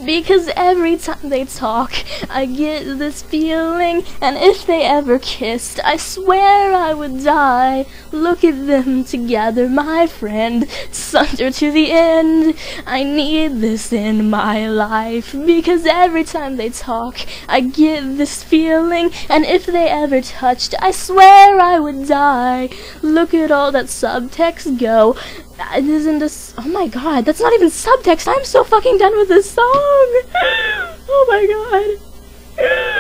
Because every time they talk, I get this feeling, and if they ever kissed, I swear I would die. Look at them together, my friend, sunder to the end. I need this in my life, because every time they talk, I get this feeling, and if they ever touched, I swear I would die. Look at all that subtext go. Isn't this? Oh my god, that's not even subtext. I'm so fucking done with this song. Oh my god.